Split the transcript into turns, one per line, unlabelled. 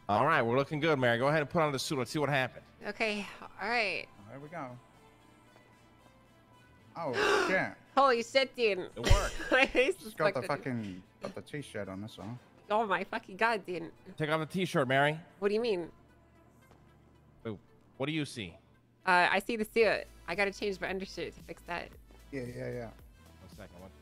All right, we're looking good, Mary. Go ahead and put on the suit. Let's see what happened.
Okay. All right.
There we go. Oh, shit.
Holy shit, dude.
It worked.
My face is
Just got the fucking, got the t-shirt on this one.
Oh my fucking god, dude.
Take off the t-shirt, Mary.
What do you mean?
Ooh, what do you see?
I see the suit. I gotta change my undershirt to fix that.
Yeah.
One second.